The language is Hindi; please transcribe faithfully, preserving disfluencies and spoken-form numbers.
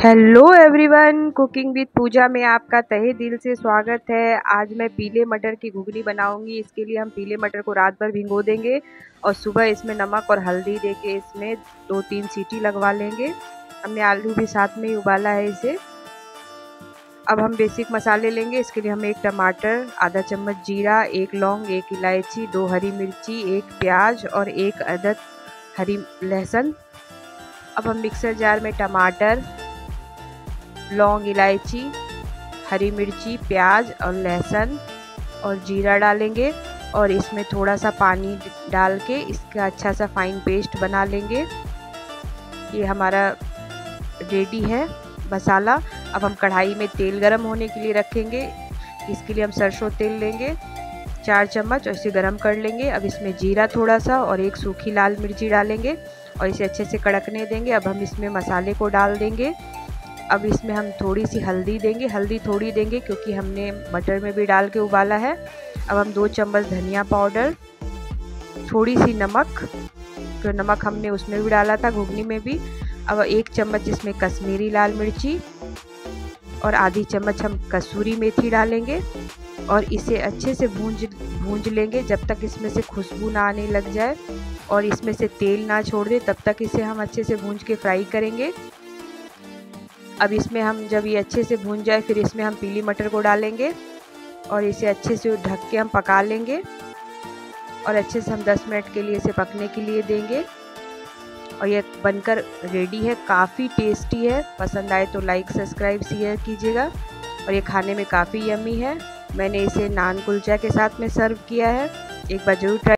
Hello everyone, cooking with Pooja में आपका तहे दिल से स्वागत है। आज मैं पीले मटर की घुगनी बनाऊंगी। इसके लिए हम पीले मटर को रात भर भिगो देंगे और सुबह इसमें नमक और हल्दी देके इसमें दो तीन सीटी लगवा लेंगे। हमने आलू भी साथ में ही उबाला है इसे। अब हम बेसिक मसाले लेंगे। इसके लिए हम एक टमाटर, आधा चम्मच जीरा, एक लौंग, एक इलायची, दो हरी मिर्ची, एक प्याज और एक अदद हरी लहसुन। अब हम मिक्सर जार में टमाटर, लौंग, इलायची, हरी मिर्ची, प्याज और लहसुन और जीरा डालेंगे और इसमें थोड़ा सा पानी डाल के इसका अच्छा सा फाइन पेस्ट बना लेंगे। ये हमारा रेडी है मसाला। अब हम कढ़ाई में तेल गरम होने के लिए रखेंगे। इसके लिए हम सरसों तेल लेंगे चार चम्मच और इसे गरम कर लेंगे। अब इसमें जीरा थोड़ा सा और एक सूखी लाल मिर्ची डालेंगे और इसे अच्छे से कड़कने देंगे। अब हम इसमें मसाले को डाल देंगे। अब इसमें हम थोड़ी सी हल्दी देंगे। हल्दी थोड़ी देंगे क्योंकि हमने मटर में भी डाल के उबाला है। अब हम दो चम्मच धनिया पाउडर, थोड़ी सी नमक, तो नमक हमने उसमें भी डाला था घुगनी में भी। अब एक चम्मच इसमें कश्मीरी लाल मिर्ची और आधी चम्मच हम कसूरी मेथी डालेंगे और इसे अच्छे से भूंज भूंज लेंगे जब तक इसमें से खुशबू ना आने लग जाए और इसमें से तेल ना छोड़ दे, तब तक इसे हम अच्छे से भूंज के फ्राई करेंगे। अब इसमें हम जब ये अच्छे से भून जाए फिर इसमें हम पीली मटर को डालेंगे और इसे अच्छे से ढक के हम पका लेंगे और अच्छे से हम दस मिनट के लिए इसे पकने के लिए देंगे। और ये बनकर रेडी है। काफ़ी टेस्टी है। पसंद आए तो लाइक, सब्सक्राइब, शेयर कीजिएगा। और ये खाने में काफ़ी यम्मी है। मैंने इसे नान कुलचा के साथ में सर्व किया है। एक बार ज़रूर ट्राई